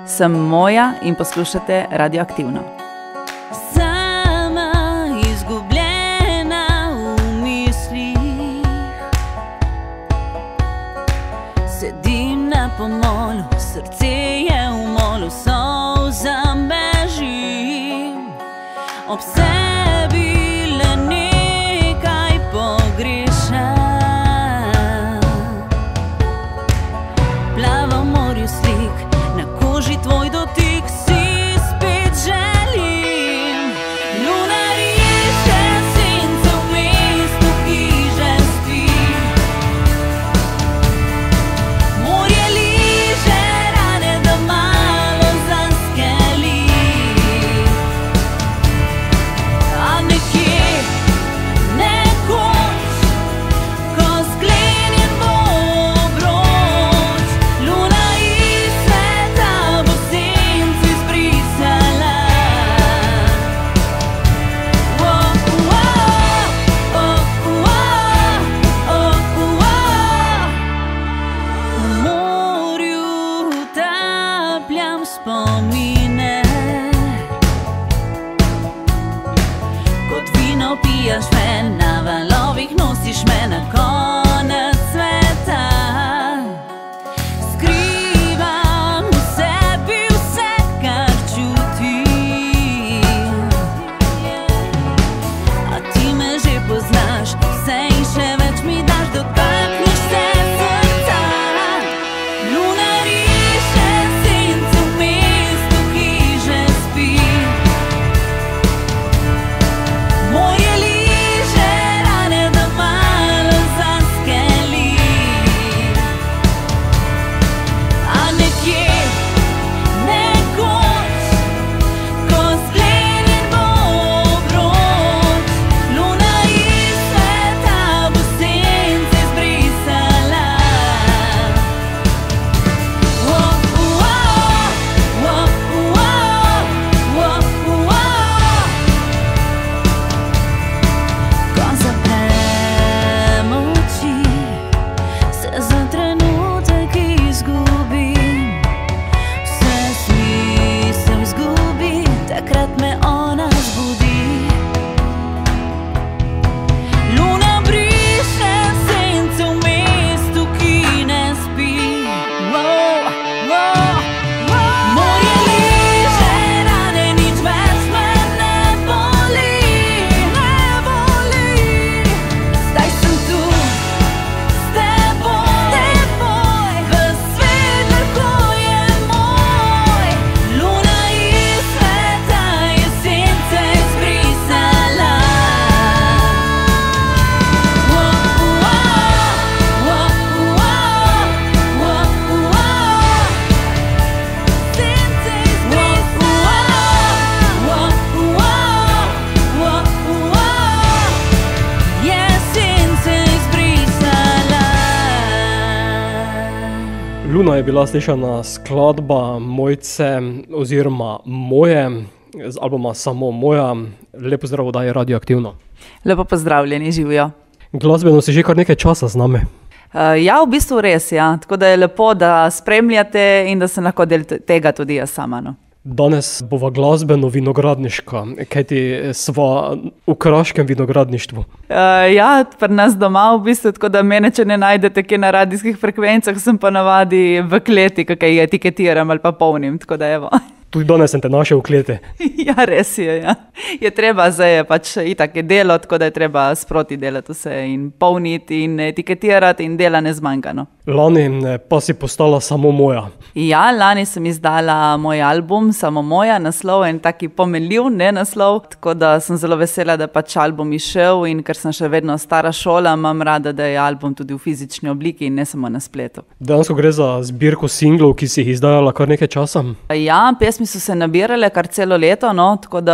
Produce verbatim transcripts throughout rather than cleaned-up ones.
Sem Moja in poslušate Radioaktivno. Sama izgubljena v mislih, sedim na pomolu, srce je v molu, solzam bežim, ob sebi le nekaj pogrešam. Plava v morju slik, na koži tvoj dotik si spet želim. Luna riše sence v mestu, ki že spi, morje liže rane, da malo zaskeli. A nekje, nekoč, ko sklenjen bo obroč, luna iz sveta bo senco izbrisala. Oh, oh, oh, oh, oh, oh. V morju utapljam spomine, kot vino pijaš me, na valovih nosiš me na konec sveta. Skrivam v sebi vse, kar čutim, a ti me že poznaš, vse in še več mi daš, dotakneš se srca. Luna riše sence v mestu, ki že spi, morje liže rane, da malo zaskeli. A nekje, nekoč, ko sklenjen bo obroč, luna iz sveta bo sence izbrisala. Oh, oh, oh, oh, oh, oh, oh. Ko zaprem oči, se za trenutek izgubim, vse smisel izgubi, takrat me ona zbudi. Luna briše sence v mestu, ki ne spi. Wow, wow, wow. Morje liže rane, nič več me ne boli, ne boli. Zdaj sem tu s teboj, teboj, ves svet lahko je moj. Luna iz sveta je sence izbrisala. Oh, oh, oh, oh, oh, oh, oh. Sence izbrisala. Oh, oh, oh, oh, oh. Je sence izbrisala. Luna je bila slišana skladba Mojce oziroma Moje z albuma Samo Moja. Lepo zdrav v oddaji Radioaktivno. Lepo pozdravljeni, živijo. Glasbeno si že kar nekaj časa z nami. Uh, ja, v bistvu res, ja. Tako da je lepo, da spremljate in da sem lahko del t- tega tudi jaz sama. No. Danes bova glasbeno vinogradniška, kajti sva v kraškem vinogradništvu. Uh, ja, pri nas doma v bistvu, tako da mene, če ne najdete kje na radijskih frekvencah, sem pa navadi v kleti, kakaj jih etiketiram ali pa polnim, tako da evo. Tudi danes sem te našel v kleti. Ja, res je, ja. Je treba, zdaj je pač itak je delo, tako da je treba sproti delati vse in polniti in etiketirati in dela ne zmanjka, no. Lani eh, pa si postala Samo Moja. Ja, lani sem izdala moj album Samo Moja, naslov en taki pomenljiv, ne naslov, tako da sem zelo vesela, da pač album izšel in ker sem še vedno stara šola, imam rada, da je album tudi v fizični obliki in ne samo na spletu. Dejansko gre za zbirko singlov, ki si jih izdajala kar nekaj časa. Ja, pesmi so se nabirale kar celo leto, no, tako da potem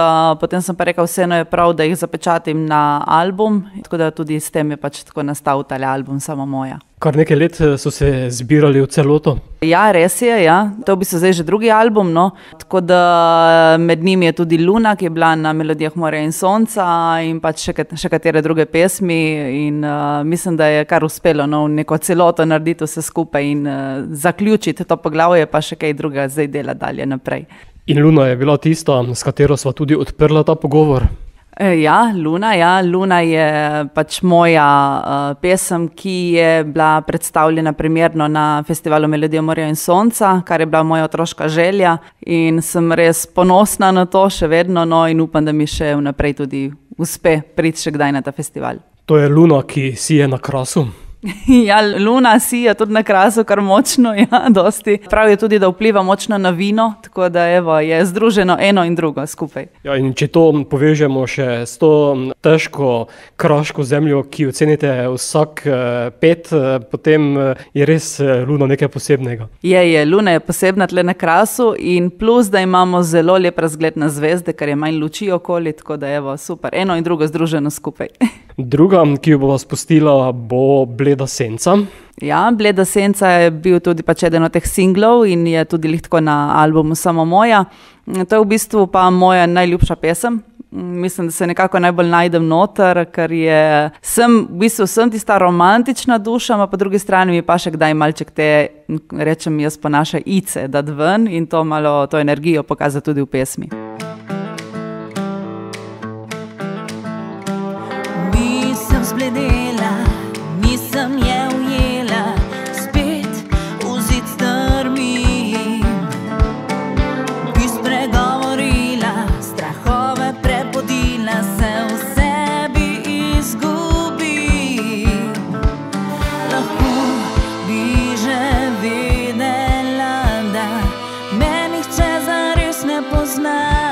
potem sem pa rekel, vseeno je prav, da jih zapečatim na album, tako da tudi s tem je pač tako nastal tale album Samo moja. Kar nekaj let so se zbirali v celoto. Ja, res je, ja. To je v bistvu zdaj že drugi album, no. Tako da med njimi je tudi Luna, ki je bila na Melodijah morja in sonca in pač še, še katere druge pesmi in uh, mislim, da je kar uspelo, no, neko celoto narediti vse skupaj in uh, zaključiti to poglavje, pa še kaj druga zdaj dela dalje naprej. In Luna je bila tista, s katero sva tudi odprla ta pogovor. Ja, Luna, ja. Luna je pač moja uh, pesem, ki je bila predstavljena premierno na festivalu Melodije morja in sonca, kar je bila moja otroška želja in sem res ponosna na to še vedno, no, in upam, da mi še vnaprej tudi uspe priti še kdaj na ta festival. To je Luna, ki sije na krasu. Ja, Luna sija tudi na krasu, kar močno, ja, dosti. Pravijo tudi, da vpliva močno na vino, tako da evo, je združeno eno in drugo skupaj. Ja, in če to povežemo še s to težko kraško zemljo, ki jo cenite vsak pet, potem je res Luna nekaj posebnega. Je, je, Luna je posebna tle na krasu in plus, da imamo zelo lep razgled na zvezde, ker je manj luči okoli, tako da evo, super, eno in drugo združeno skupaj. Druga, ki jo bova spustila, bo Bleda senca. Ja, Bleda senca je bil tudi pač eden od teh singlov in je tudi lihko na albumu Samo moja. To je v bistvu pa moja najljubša pesem. Mislim, da se nekako najbolj najdem noter, ker je, sem, v bistvu sem tista romantična duša, ma po drugi strani mi pa še kdaj malček te, rečem jaz po naše, ice dati ven in to malo, to energijo pokazati tudi v pesmi. Nisem zbledela, nisem je ujela, spet v zid strmim. Bi spregovorila, strahove prepodila, se v sebi izgubim. Lahko bi že vedela, da me nihče zares ne pozna.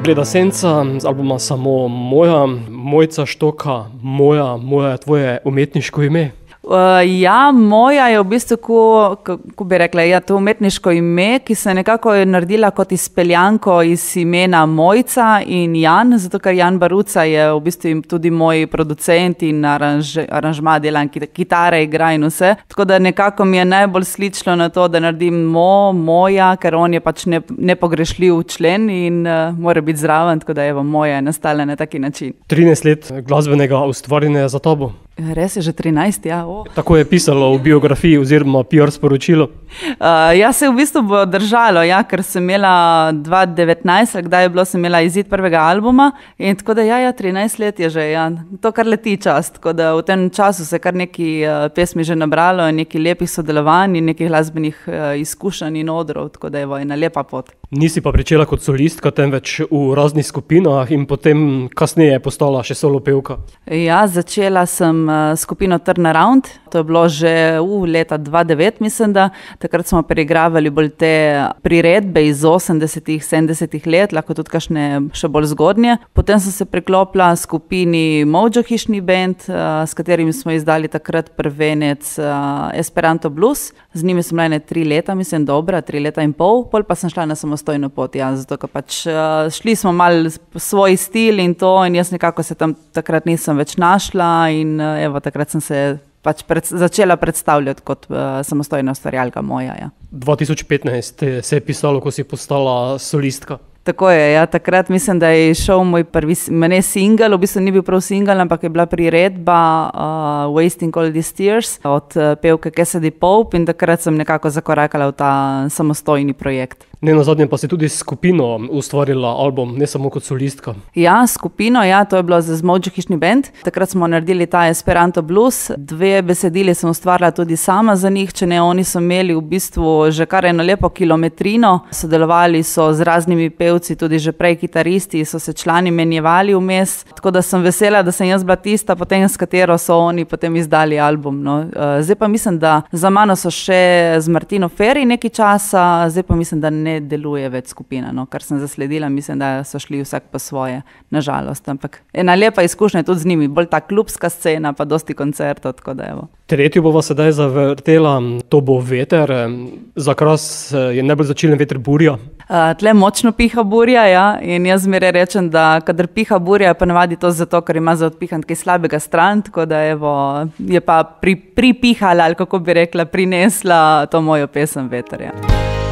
Bleda senca z albuma Samo moja, Mojca Štoka, moja, moja je tvoje umetniško ime. Uh, ja, moja je v bistvu, ko, ko bi rekla, ja, to umetniško ime, ki se nekako je naredila kot izpeljanko iz imena Mojca in Jan, zato ker Jan Baruca je v bistvu tudi moj producent in aranž, aranžma delam kitare, igra in vse. Tako da nekako mi je najbolj slično na to, da naredim mo, moja, ker on je pač ne, nepogrešljiv člen in uh, mora biti zraven, tako da evo, moja je nastala na taki način. trinajst let glasbenega ustvarjanja za tabo. Res je že trinajst, ja. O. Tako je pisalo v biografiji oziroma P R sporočilo. Uh, ja, se je v bistvu bo držalo, ja, ker sem imela dva tisoč devetnajst, kdaj je bilo, sem imela izid prvega albuma in tako da ja, ja, trinajst let je že, ja, to kar leti čas, tako da v tem času se kar nekaj uh, pesmi že nabralo in nekaj lepih sodelovanj in nekih glasbenih uh, izkušenj in odrov, tako da je ena lepa pot. Nisi pa pričela kot solistka, temveč v raznih skupinah in potem kasneje postala še solo pevka. Ja, začela sem uh, skupino Turn Around, to je bilo že v leta dva tisoč devet, mislim da. Takrat smo preigravali bolj te priredbe iz osemdesetih, sedemdesetih let, lahko tudi kakšne še bolj zgodnje. Potem sem se priklopila skupini Mojo hišni band, uh, s katerimi smo izdali takrat prvenec uh, Esperanto Blues. Z njimi sem bila ene tri leta, mislim, dobra, tri leta in pol, pol pa sem šla na samostojno pot, ja, zato ker pač uh, šli smo mal svoj stil in to in jaz nekako se tam takrat nisem več našla in uh, evo, takrat sem se pač pred, začela predstavljati kot uh, samostojna ustvarjalka moja, ja. dva tisoč petnajst se je pisalo, ko si postala solistka. Tako je, ja, takrat mislim, da je šel moj prvi, mene single, v bistvu ni bil prav single, ampak je bila priredba uh, Wasting All These Tears od uh, pevke Cassidy Pope in takrat sem nekako zakorakala v ta samostojni projekt. Ne nazadnje pa si tudi skupino ustvarila album, ne samo kot solistka. Ja, skupino, ja, to je bilo z Mojo hišni band. Takrat smo naredili ta Esperanto Blues, dve besedili sem ustvarila tudi sama za njih, če ne, oni so imeli v bistvu že kar eno lepo kilometrino, sodelovali so z raznimi pevci, tudi že prej kitaristi, so se člani menjevali vmes, tako da sem vesela, da sem jaz bila tista, potem s katero so oni potem izdali album. No. Zdaj pa mislim, da za mano so še z Martino Ferri nekaj časa, zdaj pa mislim, da ne deluje več skupina, no, kar sem zasledila, mislim, da so šli vsak po svoje, nažalost, ampak ena lepa izkušnja je tudi z njimi, bolj ta klubska scena, pa dosti koncertov, tako da evo. Tretjo bova sedaj zavrtela, to bo Veter, za Kras je najbolj značilen veter burja. Uh, tle močno piha burja, ja, in jaz zmeraj rečem, da kadar piha burja, je pa navadi to zato, ker ima za odpihan kaj slabega stran, tako da evo, je pa pri, pripihala, ali kako bi rekla, prinesla to mojo pesem Veter, ja.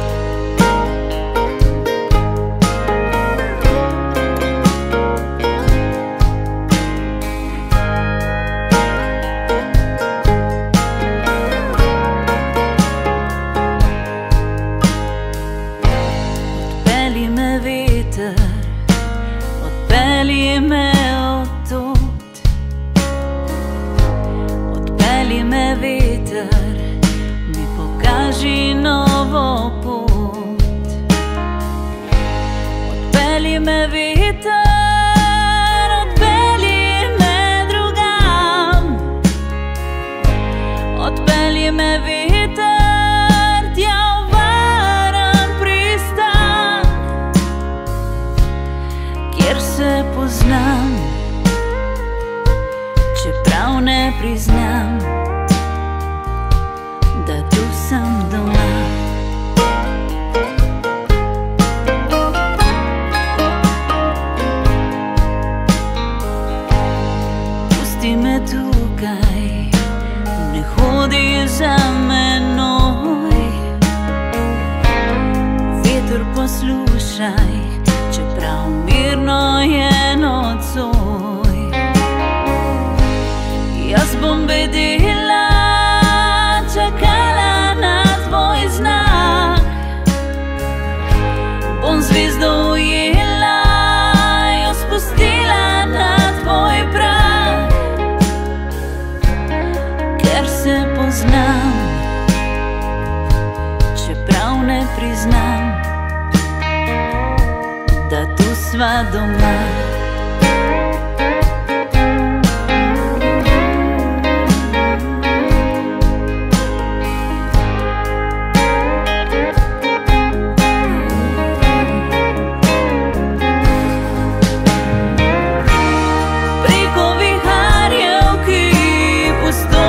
Doma.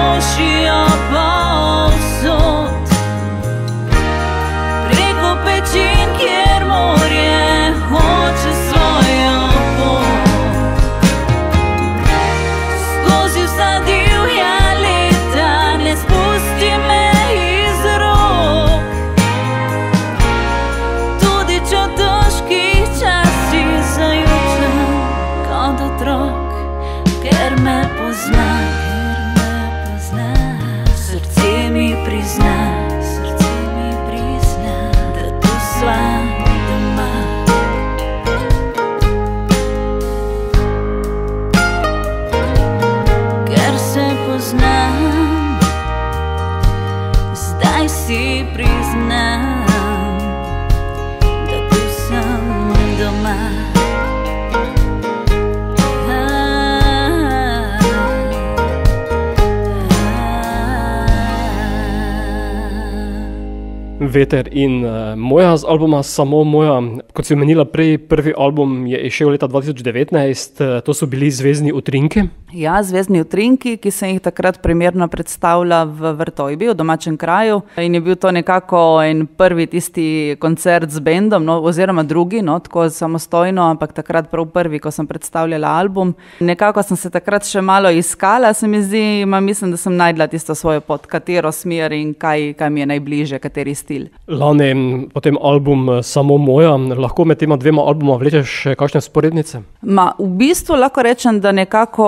trošijo povsod. Preko pečin, kjer morje hoče svojo pot. Skozi vsa divja leta ne spusti me iz rok. Tudi če v težkih časih zajučam kot otrok, ker me pozna, srce mi prizna, srce mi prizna, da tu sva doma. Ker se poznam, zdaj si priznam, da tu sem doma. Veter in uh, Moja z albuma Samo moja. Kot si omenila prej, prvi album je izšel leta dva tisoč devetnajst, to so bili Zvezdni utrinki. Ja, Zvezdni utrinki, ki sem jih takrat primerno predstavila v Vrtojbi, v domačem kraju. In je bil to nekako en prvi tisti koncert z bendom, no, oziroma drugi, no, tako samostojno, ampak takrat prav prvi, ko sem predstavljala album. Nekako sem se takrat še malo iskala, se mi zdi, ma mislim, da sem najdla tisto svojo pot, katero smer in kaj, kaj mi je najbližje, kateri stil. Lani potem album Samo moja, lahko med tema dvema albuma vlečeš kakšne sporednice? Ma, v bistvu lahko rečem, da nekako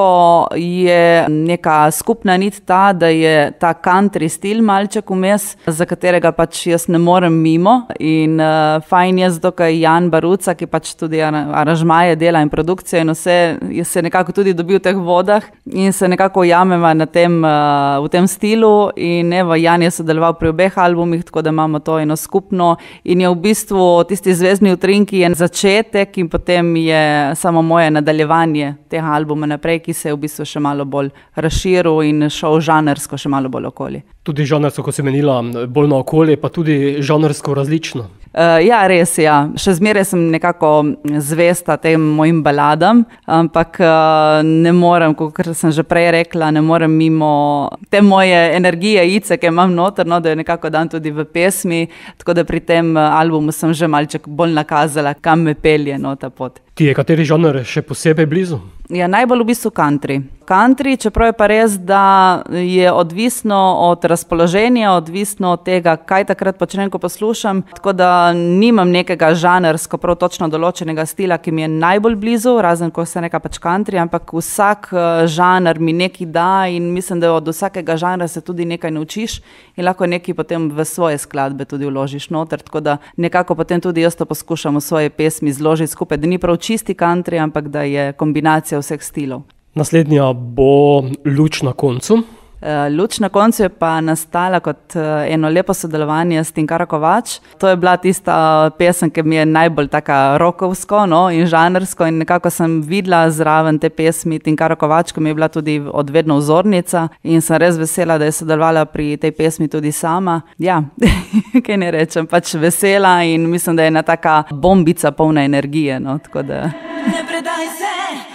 je neka skupna nit ta, da je ta country stil malček vmes, za katerega pač jaz ne morem mimo. In uh, fajn je zato, ker Jan Baruca, ki pač tudi aranžmaje dela in produkcije in vse, je se nekako tudi dobil v teh vodah in se nekako ujameva na tem, uh, v tem stilu. In evo, Jan je sodeloval pri obeh albumih, tako da imamo to eno skupno in je v bistvu tisti Zvezdni utrinki je začetek in potem je Samo moje nadaljevanje tega albuma naprej, ki se je v bistvu še malo bolj razširil in šel žanrsko še malo bolj okoli. Tudi žanrsko, kot si menila, bolj na okolje, pa tudi žanrsko različno. Uh, ja, res, ja. Še zmeraj sem nekako zvesta tem mojim baladam, ampak uh, ne morem, kot sem že prej rekla, ne morem mimo te moje energije, ice, ki imam noter, no, da jo nekako dam tudi v pesmi, tako da pri tem albumu sem že malček bolj nakazala, kam me pelje, no, ta pot. Ti je kateri žanr še posebej blizu? Ja, najbolj v bistvu country. Country, čeprav je pa res, da je odvisno od razpoloženja, odvisno od tega, kaj takrat počnem, ko poslušam, tako da nimam nekega žanrsko prav točno določenega stila, ki mi je najbolj blizu, razen ko se neka pač country, ampak vsak žanr mi nekaj da in mislim, da od vsakega žanra se tudi nekaj naučiš in lahko nekaj potem v svoje skladbe tudi vložiš noter, tako da nekako potem tudi jaz to poskušam v svoje pesmi zložiti skupaj, da ni prav čisti country, ampak da je kombinacija vseh stilov. Naslednja bo Luč na koncu. Uh, Luč na koncu je pa nastala kot uh, eno lepo sodelovanje s Tinkaro Kovač. To je bila tista pesem, ki mi je najbolj taka rokovsko, no, in žanrsko in nekako sem videla zraven te pesmi Tinkaro Kovač, ki mi je bila tudi odvedno vzornica in sem res vesela, da je sodelovala pri tej pesmi tudi sama. Ja, kaj ne rečem, pač vesela in mislim, da je ena taka bombica polna energije, no, tako da... Ne predaj se,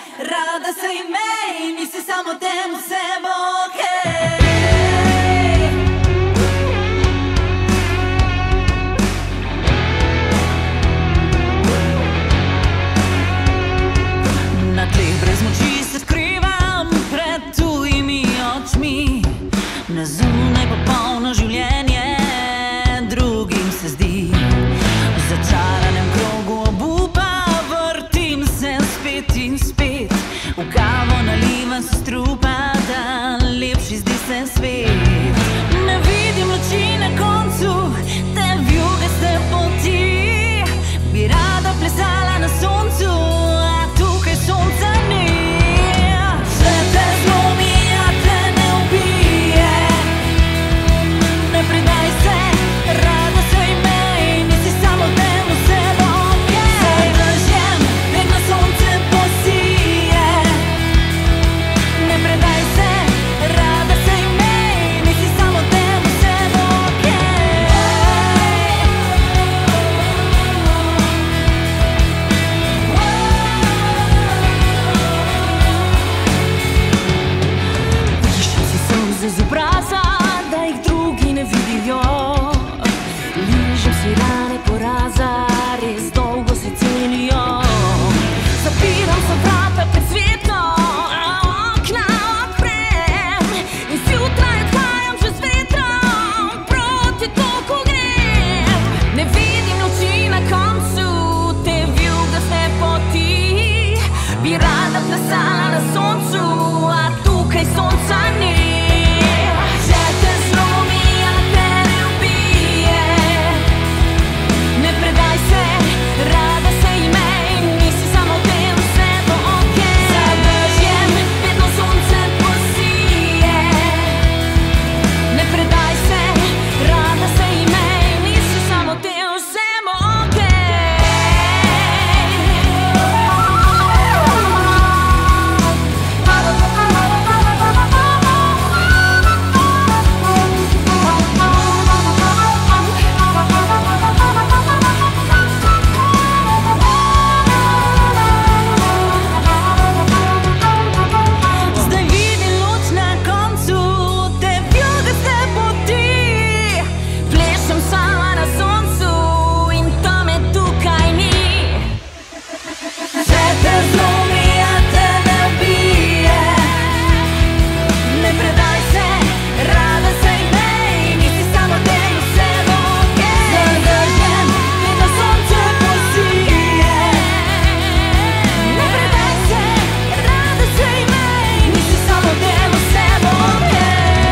rada se imej, misli samo temu vse bo okej. Na tleh brez moči se skrivam pred tujimi očmi, na zunaj popolno življenje drugim se zdi. V začaranem krogu obupa vrtim se spet in spet, v kavo nalivam se strupa, da lepši zdi se svet. Ne vidim luči na koncu te vjugaste poti, bi rada plesala na soncu, a tukaj sonca ni. Vse te zlomi, a te ne ubije, ne predaj se, rada se imej, misli samo temu vse bo okej. Saj držem, vedno sonce posije, ne predaj se, rada se imej. suze z obraza, da jih drugi ne vidijo. Ližem si rane poraza, res dolgo se cenijo. Zapiram se vrata pred svetom, okna odprem in zjutraj odhajam že z vetrom, proti toku grem. Ne vidim luči na koncu te vijugaste poti, bi rada plesala na soncu, a tukaj sonca ni. Če te zlomi, a te ne ubije, ne predaj se, rada se imej, nisi samo v tem, vse bo okej. Zadržjem, vedno sonce posije, ne predaj se, rada se imej, nisi samo v tem, vse bo Zdaj vidim luč na koncu te vijugaste poti, plešem sama na soncu in tam je tukaj ni. Če te zlomi, a te ne ubije, ne predaj se, rada se imej, nisi samo v tem, vse bo okej. Zadržjem, vedno sonce posije, ne predaj se, rada se imej, nisi samo v tem, vse bo okej.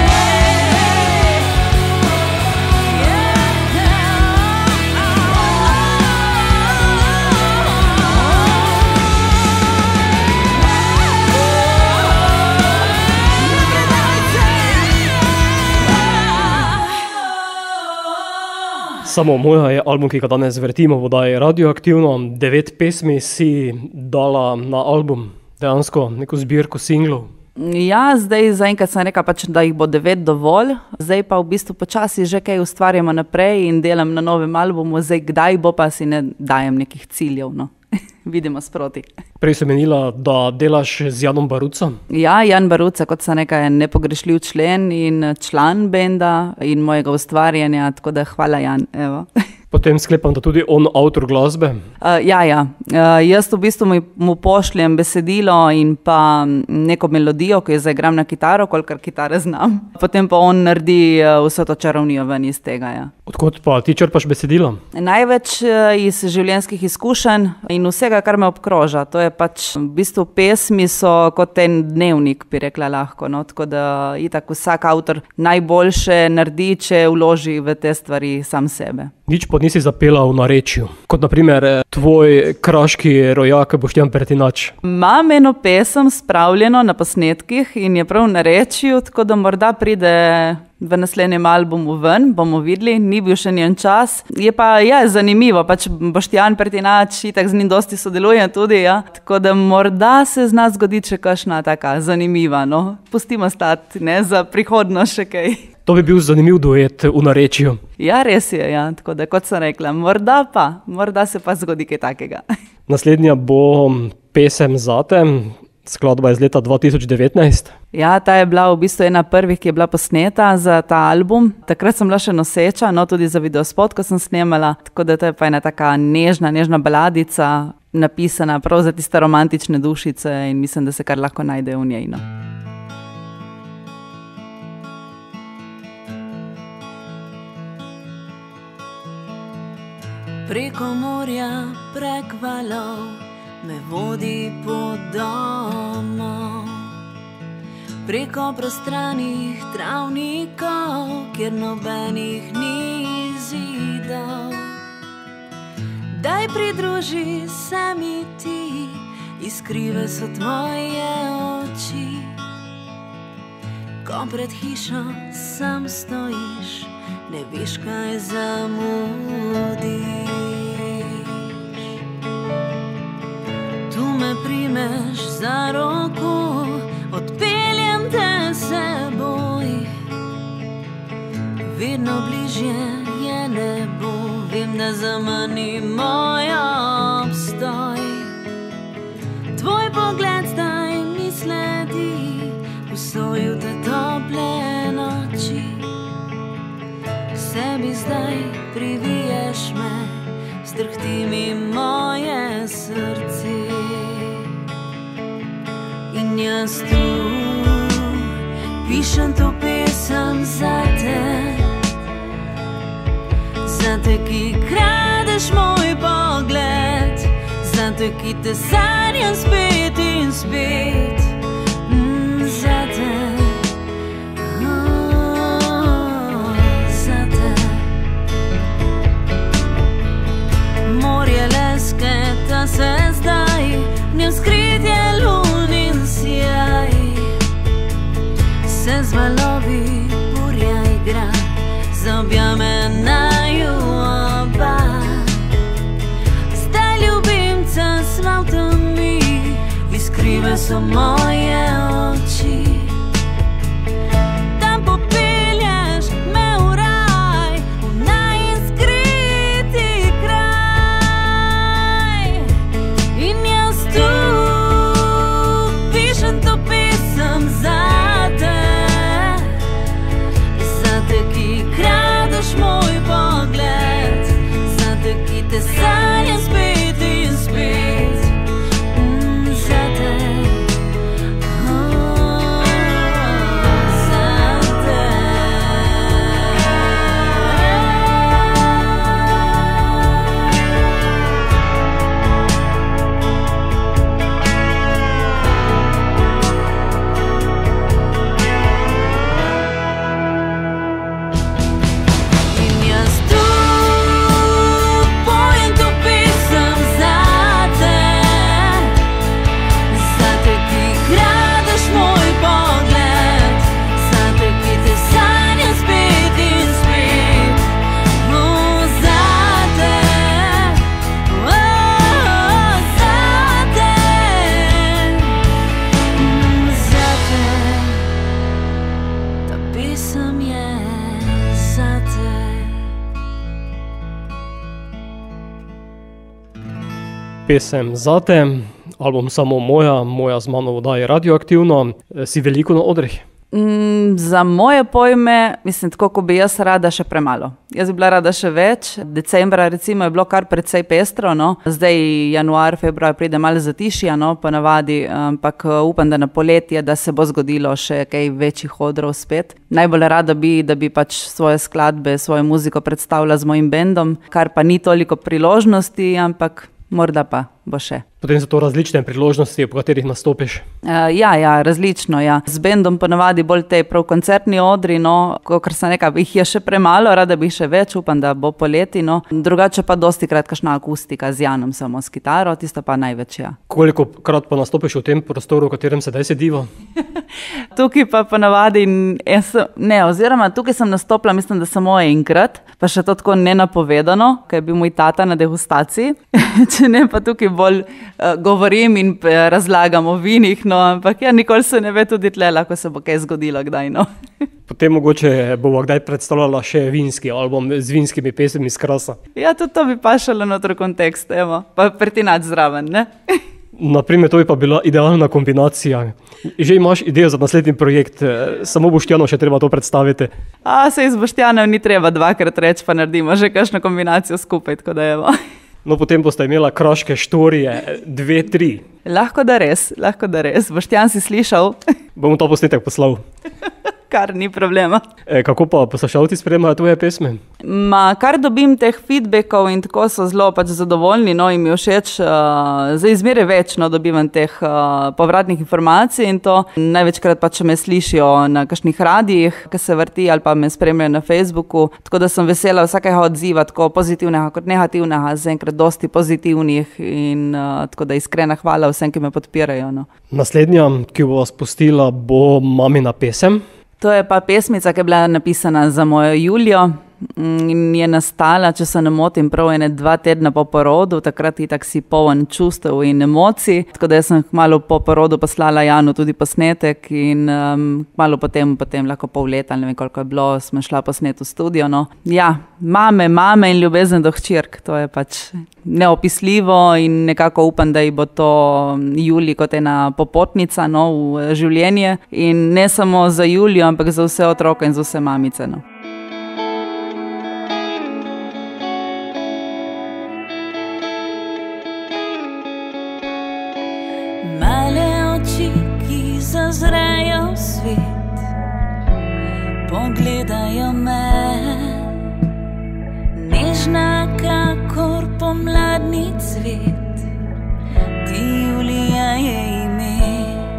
Samo moja je album, ki ga danes vrtimo v oddaji Radioaktivno. Devet pesmi si dala na album, dejansko neko zbirko singlov. Ja, zdaj zaenkrat sem rekla, pač, da jih bo devet dovolj, zdaj pa v bistvu počasi že kaj ustvarjamo naprej in delam na novem albumu, zdaj kdaj bo, pa si ne dajem nekih ciljev, no. Vidimo sproti. Prej si menila, da delaš z Janom Barucem. Ja, Jan Baruca, kot sem rekla, je nepogrešljiv člen in član benda in mojega ustvarjanja, tako da hvala, Jan, evo. Potem sklepam, da tudi on avtor glasbe. Uh, ja, ja. Uh, jaz v bistvu mu, mu pošljem besedilo in pa neko melodijo, ki jo zaigram na kitaro, kolikor kitare znam. Potem pa on naredi uh, vso to čarovnijo ven iz tega, ja. Odkot pa ti črpaš besedilo? Največ uh, iz življenjskih izkušenj in vsega, kar me obkroža. To je pač, v bistvu pesmi so kot en dnevnik, bi rekla lahko, no, tako da itak vsak avtor najboljše naredi, če vloži v te stvari sam sebe. Nič pa nisi zapela v narečju, kot na primer tvoj kraški rojak Boštjan Pertinač. Imam eno pesem spravljeno na posnetkih in je prav v narečju, tako da morda pride v naslednjem albumu ven, bomo videli, ni bil še njen čas. Je pa, ja, zanimivo, pač Boštjan Pertinač, itak z njim dosti sodeluje tudi, ja. Tako da morda se zna zgoditi še kakšna taka zanimiva, no. Pustimo stati, ne, za prihodnost še kaj. To bi bil zanimiv duet v narečju. Ja, res je, ja, tako da kot sem rekla, morda pa, morda se pa zgodi kaj takega. Naslednja bo pesem Zate, skladba iz leta dva tisoč devetnajst. Ja, ta je bila v bistvu ena prvih, ki je bila posneta za ta album. Takrat sem bila še noseča, no tudi za videospot, ko sem snemala, tako da to je pa ena taka nežna, nežna baladica, napisana prav za tiste romantične dušice in mislim, da se kar lahko najde v njej, no. Preko morja, prek valov, me vodi po domu. Preko prostranih travnikov, kjer nobenih ni zidov. Daj pridruži se mi ti, iskrive so tvoje oči. Ko pred hišo sam stojiš, ne veš, kaj zamudiš. Tu me primeš za roko, odpeljem te seboj. Vedno bližje je nebo, vem, da zamani moj obstoj. Tvoj pogled zdaj mi sledi, v soju te tople priviješ me, zdrhti mi moje srce. In jaz tu pišem to pesem zate, zate, ki kradeš moj pogled, zate, ki te sanjam spet in spet. Mm, zate, oh, zate. Morje lesketa se zdaj, v njem skrit je lunin sjaj. Se z valovi burja igra, zaobjame naju oba. Zdaj ljubimca sva v temi, iskrive so moje oči. Tam popelješ me v raj, v najskriti kraj. In jaz tu pišem to pesem zate, zate, ki kradeš moj pogled, zate, ki te sanjam spet in spet. Mm, zate, oh, zate. In jaz tu pojem to pesem zate, zate, ki kradeš moj pogled, zate, ki te sanjam spet in spet. Oh, zate, oh, zate, mm, zate. Ta pesem je zate. Pesem zate, album Samo moja, moja z mano v oddaji Radioaktivno. Si veliko na odrih? Mm, za moje pojme, mislim, tako ko bi jaz rada še premalo. Jaz bi bila rada še več. Decembra recimo je bilo kar precej pestro, no. Zdaj januar, februar pride malo zatišja, no, ponavadi, ampak upam, da na poletje, da se bo zgodilo še kaj večjih odrov spet. Najbolj rada bi, da bi pač svoje skladbe, svojo muziko predstavila z mojim bendom, kar pa ni toliko priložnosti, ampak morda pa bo še. Potem so to različne priložnosti, po katerih nastopiš. Uh, ja, ja, različno, ja. Z bendom ponavadi bolj te prav koncertni odri, no, kakor sem rekla, jih je še premalo, rada bi še več, upam, da bo poleti, no. Drugače pa dosti krat kakšna akustika z Janom samo s kitaro, tista pa največ, ja. Koliko krat pa nastopiš v tem prostoru, v katerem sedaj sediva? Tukaj pa ponavadi, ne, oziroma tukaj sem nastopila, mislim, da samo enkrat, pa še to tako nenapovedano, ker je bil moj tata na degustaciji, če ne pa tukaj bolj uh, govorim in uh, razlagam o vinih, no, ampak ja, nikoli se ne ve tudi tle, lahko se bo kaj zgodilo kdaj, no. Potem mogoče bova kdaj predstavljala še vinski album z vinskimi pesmi iz Krasa. Ja, tudi to bi pašalo notri kontekst, evo, pa pretinač zraven, ne. Naprimer, to bi pa bila idealna kombinacija. Že imaš idejo za naslednji projekt, samo Boštjanu še treba to predstaviti. A, saj z Boštjanom ni treba dvakrat reči, pa naredimo že kakšno kombinacijo skupaj, tako da evo. No, potem boste imela kraške štorije, dve, tri. Lahko da res, lahko da res. Boštjan, si slišal? Bom ta posnetek poslal. Kar ni problema. E, kako pa poslušalci sprejemajo tvoje pesmi? Ma, kar dobim teh feedbackov in tako so zelo pač zadovoljni, no, jim je všeč, uh, za izmere več, no, dobivam teh uh, povratnih informacij in to največkrat pač me slišijo na kakšnih radijih, ki se vrti ali pa me spremljajo na Facebooku, tako da sem vesela vsakega odziva, tako pozitivnega kot negativnega, zaenkrat dosti pozitivnih in uh, tako da iskrena hvala vsem, ki me podpirajo, no. Naslednja, ki bo vas pustila, bo mamina pesem. To je pa pesmica, ki je bila napisana za mojo Julijo in je nastala, če se ne motim, prav ene dva tedna po porodu, takrat itak si poln čustev in emocij, tako da jaz sem kmalu po porodu poslala Janu tudi posnetek in um, kmalu potem, potem lahko pol leta, ne vem koliko je bilo, smo šla posnet v studio, no. Ja, mame, mame in ljubezen do hčerk, to je pač neopisljivo in nekako upam, da ji bo to Julij kot ena popotnica, no, v življenje in ne samo za Julijo, ampak za vse otroke in za vse mamice, no. pogledajo me, nežna kakor pomladni cvet, ti Julija je ime.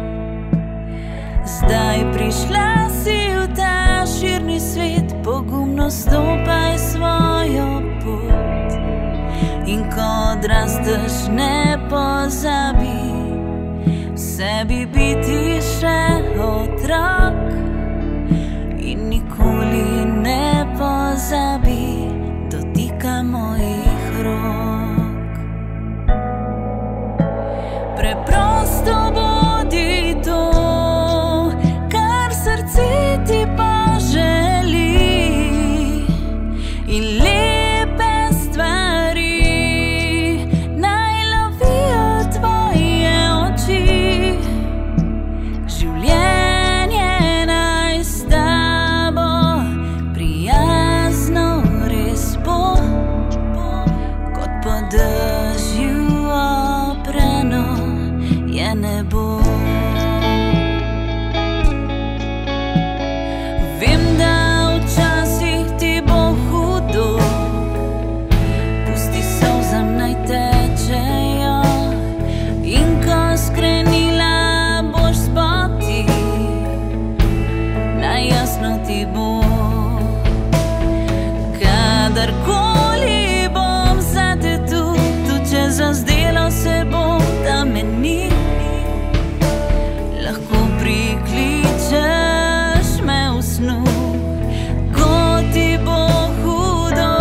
Zdaj prišla si v ta širni svet, pogumno stopaj svojo pot. In ko odrasteš, ne pozabi v sebi biti še otrok. In nikoli ne pozabi dotika mojih rok. Preprosto bodi to, kar srce ti poželi, in lepe stvari naj lovijo tvoje oči. Življenje naj s tabo prijazno res bo, kot po dežju oprano je nebo. Vem, da včasih ti bo hudo, pusti solzam naj tečejo, in ko skrenila boš spoti, naj jasno ti bo. Kadarkoli bom zate tu, tudi če zazdelo se bo, da me ni, lahko prikličeš me v snu, ko ti bo hudo.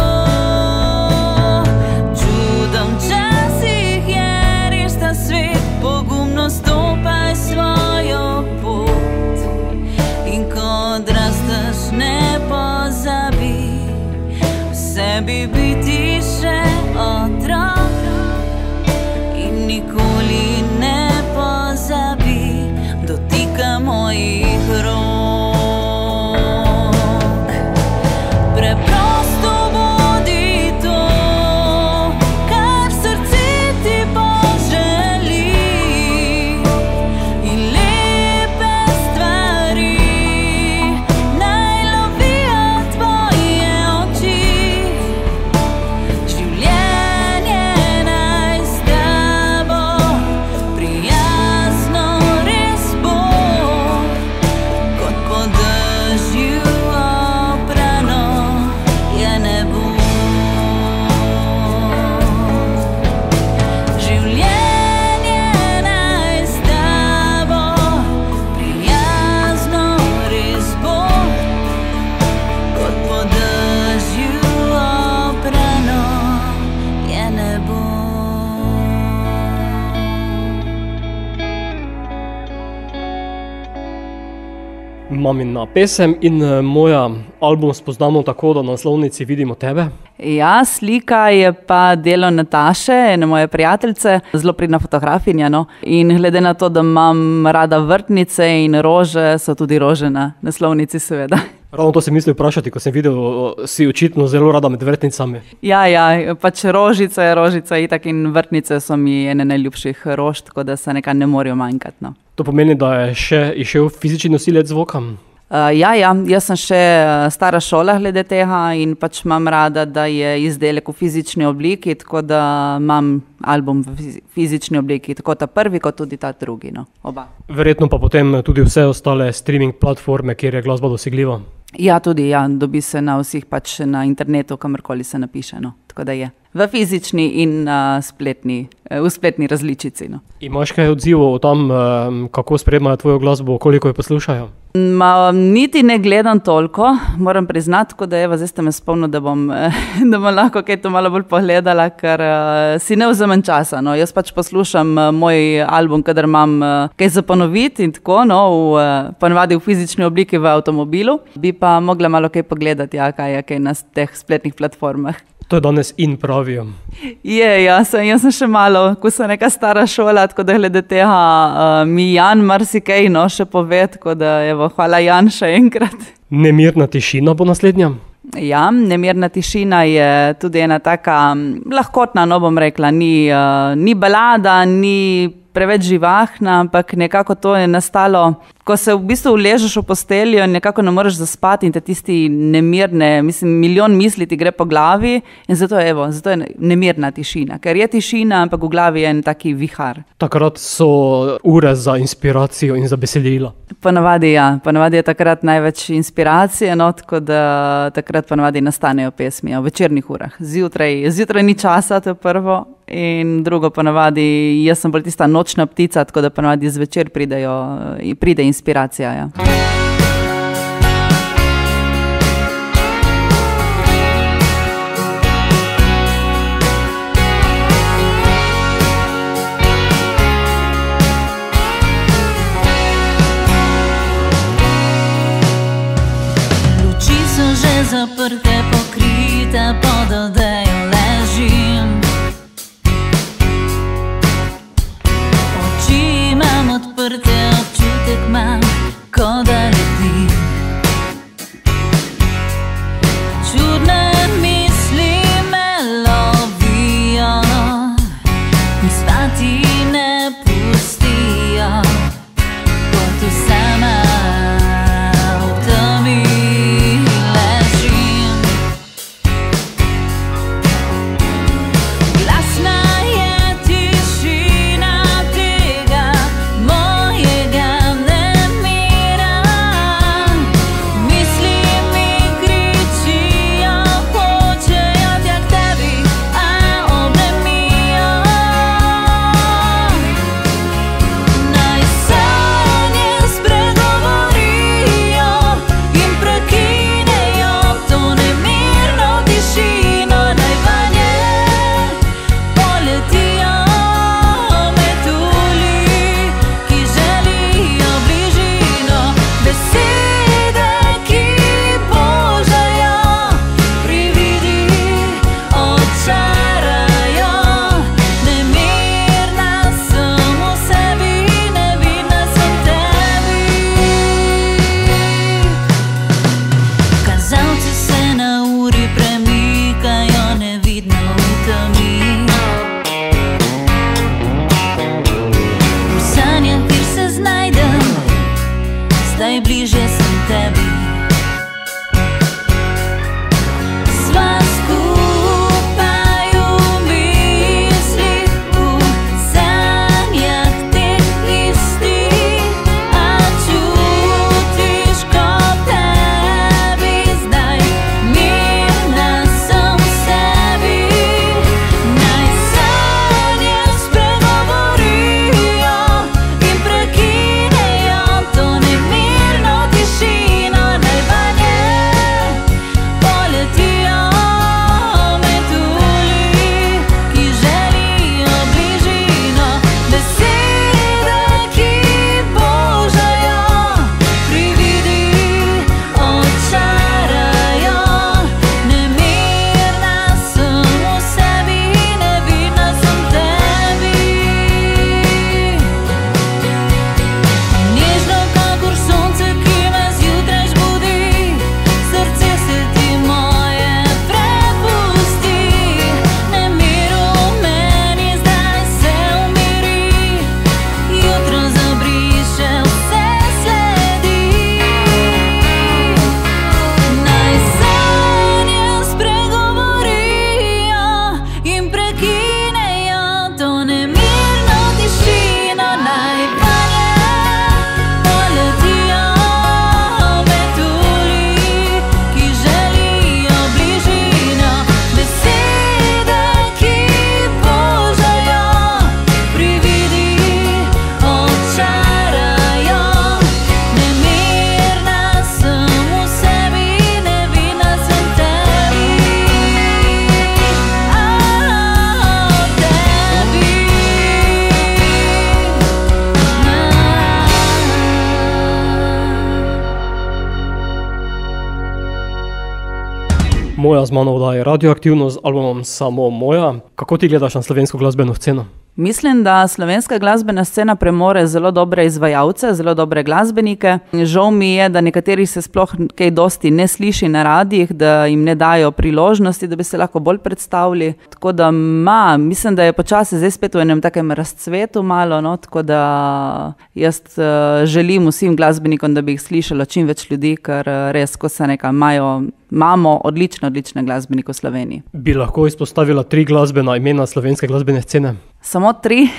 Čudom včasih je res ta svet, pogumno stopaj svojo pot. In ko odrasteš, ne pozabi v sebi biti še otrok. In nikoli ne pozabi dotika mojih rok. Preprosto bodi to, kar srce ti poželi, in lepe stvari naj lovijo tvoje oči. Življenje naj s tabo prijazno res bo, kot po dežju oprano je nebo. Življenje naj s tabo prijazno res bo, kot po dežju oprano je nebo. Mamina pesem in eh, moja album spoznamo tako, da na naslovnici vidimo tebe. Ja, slika je pa delo Nataše, ene moje prijateljice, zelo pridna fotografinja, no. In glede na to, da imam rada vrtnice in rože, so tudi rože na naslovnici, seveda. Ravno to sem mislil vprašati, ko sem videl, o, si očitno zelo rada med vrtnicami. Ja, ja, pač rožice, rožice itak in vrtnice so mi ene najljubših rož, tako da se nekaj ne morajo manjkati, no. To pomeni, da je še išel fizični nosilec zvoka. Uh, ja, ja, jaz sem še uh, stara šola glede tega in pač imam rada, da je izdelek v fizični obliki, tako da imam album v fizi- fizični obliki, tako ta prvi, kot tudi ta drugi, no, oba. Verjetno pa potem tudi vse ostale streaming platforme, kjer je glasba dosegljiva. Ja, tudi, ja, dobi se na vseh pač na internetu, kamorkoli se napiše, no, tako da je. V fizični in uh, spletni, uh, v spletni različici, no. Imaš kaj odzivov o tam, um, kako sprejemajo tvojo glasbo, koliko jo poslušajo? Ma, niti ne gledam toliko, moram priznati, tako da evo, zdaj ste me spomnil, da bom, da bom lahko kaj to malo bolj pogledala, ker uh, si ne vzamem časa, no. Jaz pač poslušam uh, moj album, kadar imam uh, kaj za ponoviti in tako, no, v, uh, ponavadi v fizični obliki v avtomobilu, bi pa mogla malo kaj pogledati, ja, kaj je kaj na teh spletnih platformah. To je danes in pravijo. Je, ja, sem, jaz sem še malo, ko sem neka stara šola, tako da glede tega uh, mi Jan marsikaj, no, še pove, tako da evo, hvala Jan še enkrat. Nemirna tišina bo naslednja? Ja, Nemirna tišina je tudi ena taka m, lahkotna, no bom rekla, ni, uh, ni balada, ni preveč živahna, ampak nekako to je nastalo ko se v bistvu uležeš v posteljo in nekako ne moreš zaspati in te tisti nemirne, mislim, milijon misli ti gre po glavi in zato je, evo, zato je nemirna tišina, ker je tišina, ampak v glavi je en taki vihar. Takrat so ure za inspiracijo in za besedilo. Ponavadi ja, ponavadi je takrat največ inspiracije, no, tako da takrat ponavadi nastanejo pesmi v večernih urah. Zjutraj, zjutraj ni časa, to je prvo, in drugo ponavadi, jaz sem bolj tista nočna ptica, tako da ponavadi zvečer pridejo, pride inspiracija, ja. Zaprte, pokrite, pod odejo ležim. Oči imam odprte, občutek imam, ko da letim. Čudne misli me lovijo in spati ne pustijo, ko tu sama v temi. Moja z mano oddaja Radioaktivno z albumom Samo moja. Kako ti gledaš na slovensko glasbeno sceno? Mislim, da slovenska glasbena scena premore zelo dobre izvajalce, zelo dobre glasbenike. Žal mi je, da nekateri se sploh kaj dosti ne sliši na radijih, da jim ne dajo priložnosti, da bi se lahko bolj predstavili. Tako da ma, mislim, da je počasi zdaj spet v enem takem razcvetu malo, no, tako da jaz uh, želim vsem glasbenikom, da bi jih slišalo čim več ljudi, ker uh, res, ko se nekaj imajo, imamo odlične, odlične glasbenike v Sloveniji. Bi lahko izpostavila tri glasbena imena slovenske glasbene scene? Samo tri?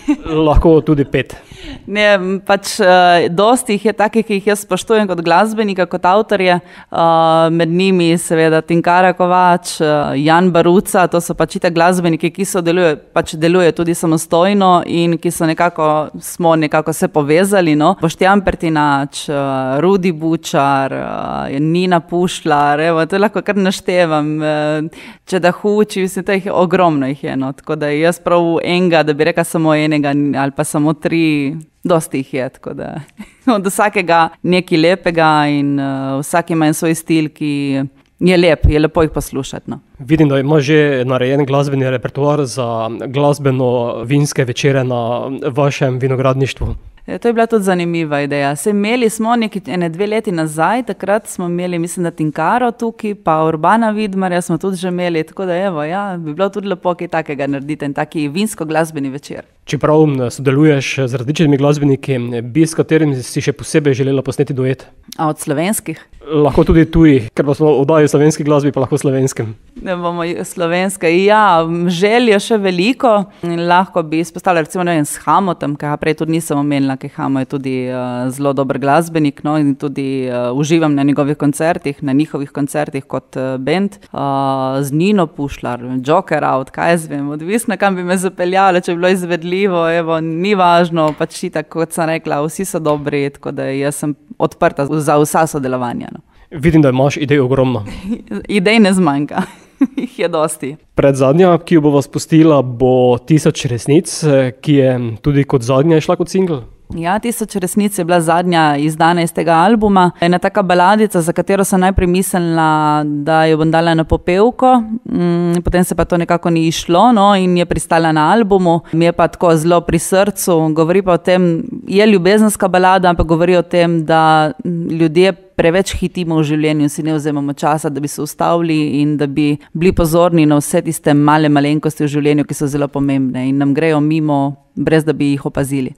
Lahko tudi pet. Ne, pač uh, dosti jih je takih, ki jih jaz spoštujem kot glasbenika, kot avtorje. Uh, med njimi seveda Tinkara Kovač, uh, Jan Baruca, to so pač itak glasbeniki, ki so deluje, pač deluje tudi samostojno in ki so nekako, smo nekako se povezali, no. Boštjan Pertinač, uh, Rudi Bučar, uh, Nina Pušlar, evo, to lahko kar naštevam. Uh, če da huči, mislim, to jih je ogromno jih je, no. Tako da jaz prav enega, da bi rekla samo enega ali pa samo tri, dosti jih je, tako da od vsakega nekaj lepega in uh, vsak ima en svoj stil, ki je lep, je lepo jih poslušati, no. Vidim, da ima že narejen glasbeni repertoar za glasbeno-vinske večere na vašem vinogradništvu. Ja, to je bila tudi zanimiva ideja. Se imeli smo nekaj, ene dve leti nazaj, takrat smo imeli, mislim, da Tinkaro tukaj, pa Urbana Vidmarja smo tudi že imeli, tako da evo, ja, bi bilo tudi lepo kaj takega narediti, en taki vinsko-glasbeni večer. Čeprav sodeluješ z različnimi glasbeniki, bi s katerim si še posebej želela posneti duet? A od slovenskih? Lahko tudi tujih, ker pa smo oddaji slovenski glasbi, pa lahko slovenskem. Ne bomo slovenske. Ja, želje še veliko. Lahko bi izpostavila recimo ne vem, s Hamotom, ki ga prej tudi nisem omenila, ker Hamo je tudi uh, zelo dober glasbenik, no, in tudi uh, uživam na njegovih koncertih, na njihovih koncertih kot uh, band. Uh, z Nino Pušlar, Joker Out, kaj jaz vem, odvisno kam bi me zapeljali, če bi bilo izvedljivo, evo, ni važno, pač tako kot sem rekla, vsi so dobri, tako da jaz sem odprta za vsa sodelovanja. No. Vidim, da imaš idej ogromno. Idej ne zmanjka, jih je dosti. Predzadnja, ki jo bova spustila, bo Tisoč resnic, ki je tudi kot zadnja išla kot singl. Ja, Tisoč resnic je bila zadnja izdana iz tega albuma. Ena taka baladica, za katero sem najprej mislila, da jo bom dala na popevko, mm, potem se pa to nekako ni išlo, no, in je pristala na albumu. Mi je pa tako zelo pri srcu, govori pa o tem, je ljubezenska balada, ampak govori o tem, da ljudje preveč hitimo v življenju, si ne vzemamo časa, da bi se ustavili in da bi bili pozorni na vse tiste male malenkosti v življenju, ki so zelo pomembne in nam grejo mimo, brez da bi jih opazili.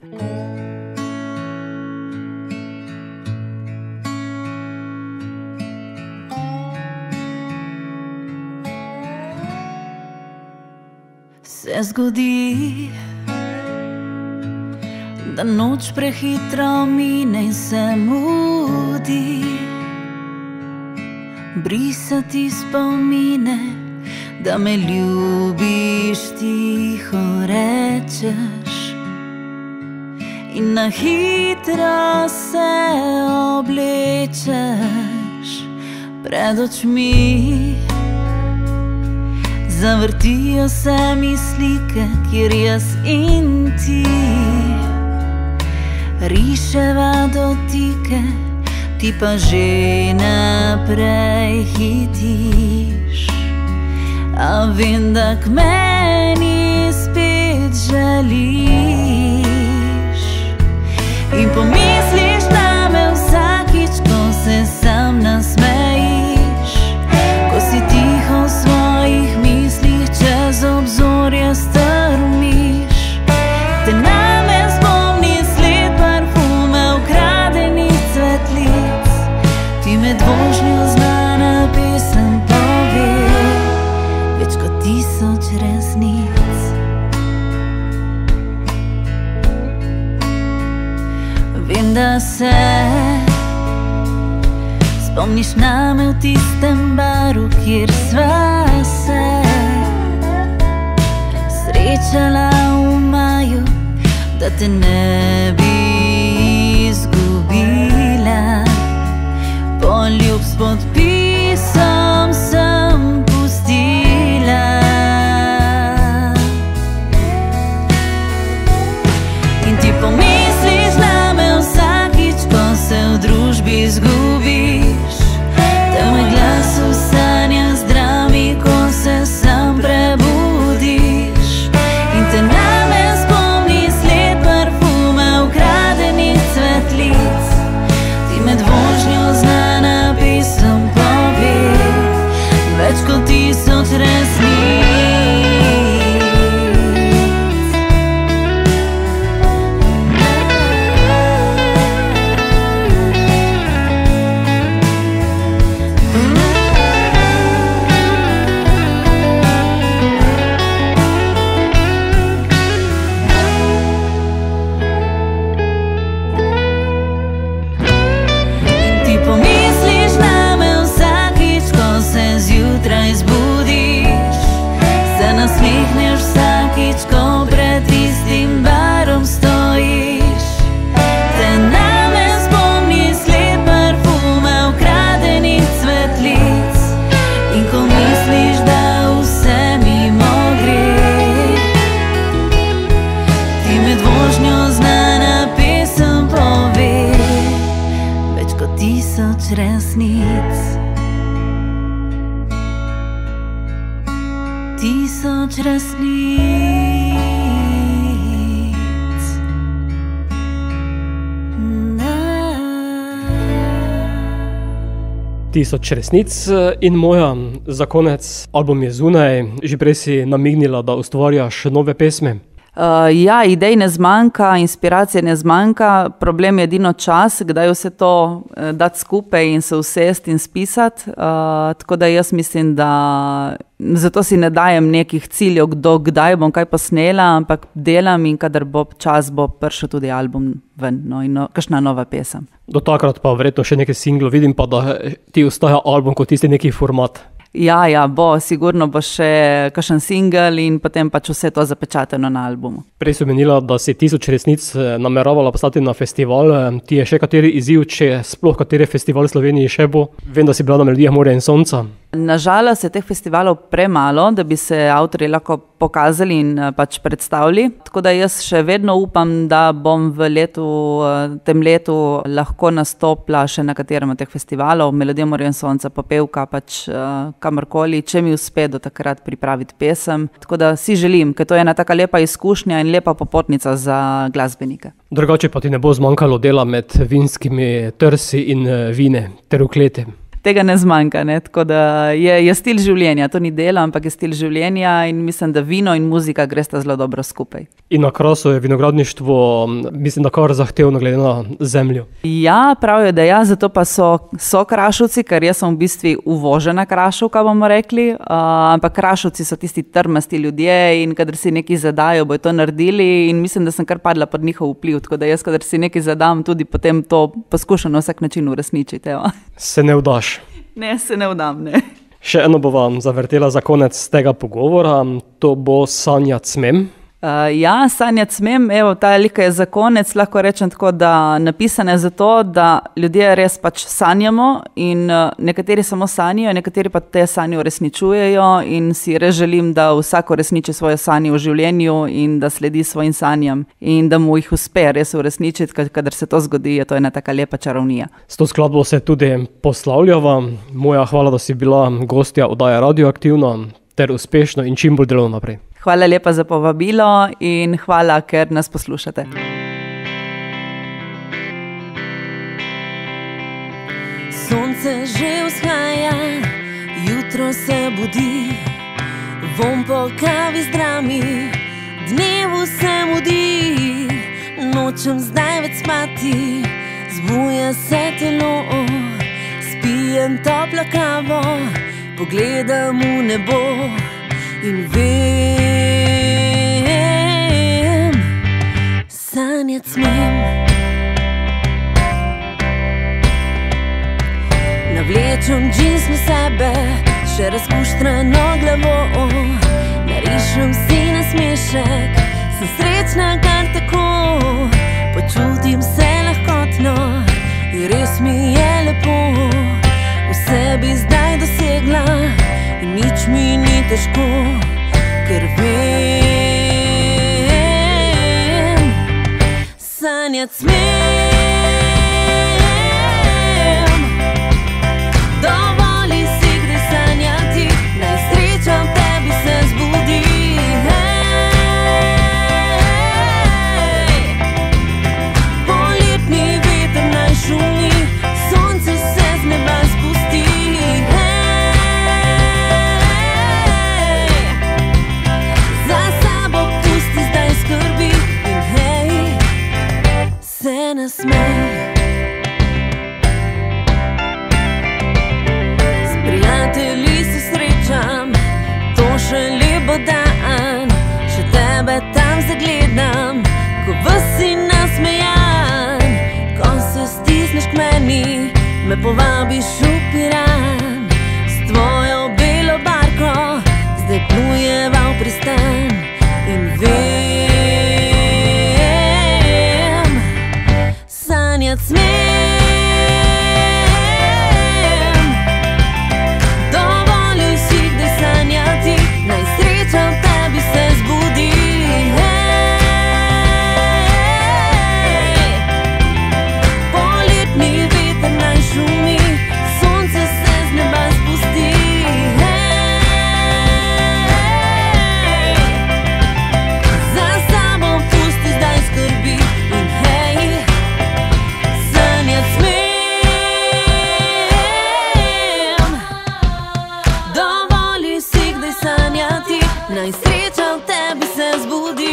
Se zgodi, da noč prehitro mine in se mudi, brisati spomine, da me ljubiš, tiho rečeš in na hitro se oblečeš pred očmi. Zavrtijo se mi slike, kjer jaz in ti riševa dotike, ti pa že naprej hitiš. A vem, da k meni spet želiš in pomisliš name vsakič, ko se sam nasmejiš, ko si tiho v svojih mislih čez obzorje strmiš. Te name spomni sled parfume ukradenih cvetlic, ti med vožnjo znana pesem pove več kot tisoč resnic. Vem, da se spomniš name v tistem baru, kjer sva se srečala v maju, da te ne bi izgubila. Poljub s podpisom sem pustila. In ti pomisliš name vsakič, ko se v družbi izgubiš, da moj glas v sanjah zdravi, ko se sam prebudiš. In te name tisoč resnic. Tisoč resnic in moja, za konec, album je zunaj, že prej si namignila, da ustvarjaš nove pesmi. Uh, ja, idej ne zmanjka, inspiracije ne zmanjka, problem je edino čas, kdaj vse to uh, dati skupaj in se usesti in spisati. Uh, tako da jaz mislim, da zato si ne dajem nekih ciljev, kdo kdaj bom kaj posnela, ampak delam in kadar bo čas, bo prišel tudi album ven, no, in no, kakšna nova pesem. Do takrat pa verjetno še nekaj singlov, vidim pa, da ti ostaja album kot tisti neki format. Ja, ja, bo, sigurno bo še kakšen singel in potem pač vse to zapečateno na albumu. Prej si omenila, da si Tisoč resnic nameravala poslati na festival. Ti je še kateri izziv, če sploh kateri festival v Sloveniji še bo? Vem, da si bila na Melodijah morja in sonca. Nažalost je teh festivalov premalo, da bi se avtorji lahko pokazali in pač predstavili. Tako da jaz še vedno upam, da bom v letu, tem letu lahko nastopila še na katerem od teh festivalov, Melodija morja in sonca, Popevka, pač kamorkoli, če mi uspe do takrat pripraviti pesem. Tako da si želim, ker to je ena taka lepa izkušnja in lepa popotnica za glasbenike. Drugače pa ti ne bo zmanjkalo dela med vinskimi trsi in vine ter v kleti. Tega ne zmanjka, ne? Tako da je, je stil življenja, to ni delo, ampak je stil življenja in mislim, da vino in muzika gresta zelo dobro skupaj. In na Krasu je vinogradništvo, mislim, da kar zahtevno glede na zemljo. Ja, pravijo, da ja, zato pa so, so Krašovci, ker jaz sem v bistvu uvožena Krašovka, bomo rekli, uh, ampak Krašovci so tisti trmasti ljudje in kadar si nekaj zadajo, bojo to naredili in mislim, da sem kar padla pod njihov vpliv, tako da jaz, kadar si nekaj zadam, tudi potem to poskušam na vsak način uresničiti. Evo. Se ne vdaš? Ne, se ne vdam, ne. Še eno bo vam zavrtela za konec tega pogovora, to bo Sanjati smem. Uh, ja, sanjati smem, evo, ta lika je za konec, lahko rečem tako, da napisane za to, da ljudje res pač sanjamo in uh, nekateri samo sanjajo, nekateri pa te sanje uresničujejo in si res želim, da vsako resniči svoje sanje v življenju in da sledi svojim sanjam in da mu jih uspe res uresničiti, kadar se to zgodi, je to ena taka lepa čarovnija. S to skladbo se tudi poslavljava. Moja, hvala, da si bila gostja oddaje Radioaktivno ter uspešno in čim bolj delovno naprej. Hvala lepa za povabilo in hvala, ker nas poslušate. Sonce že vzhaja, jutro se budi, vonj po kavi zdrami, dnevu se mudi, nočem zdaj več spati, zbuja se telo, spijem toplo kavo, pogledam v nebo in vem, sanjati smem. Navlečem džins na sebe, še razkuštrano glavo, narišem si nasmešek, sem srečna kar tako, počutim se lahkotno in res mi je lepo, vse bi zdaj dosegla in nič mi ni težko, ker vem, sanjati smem. Dovolj si gre sanjati, naj sreča v tebi se zbudi. Hej, poletni veter naj šumi, sonce se z neba spusti. S prijatelji se srečam, to še lep bo dan, še tebe tam zagledam, ko ves si nasmejan, ko se stisneš k meni, me povabiš v Piran, s tvojo belo barko zdaj plujeva v pristan in vem, sanjati smem. Dovolj si gde sanjati, naj sreča v tebi se zbudi. Hej, poletni veter naj šumi, sonce naj sreča v tebi se zbudi.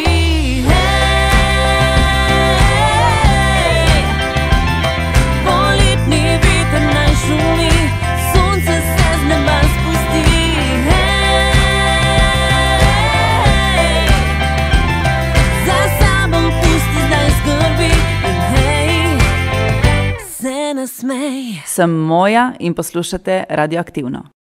Poletni veter naj šumi, sonce se z neba spusti. Za sabo pusti zdaj skrbi in hej, se nasmej. Sem Moja in poslušate Radioaktivno.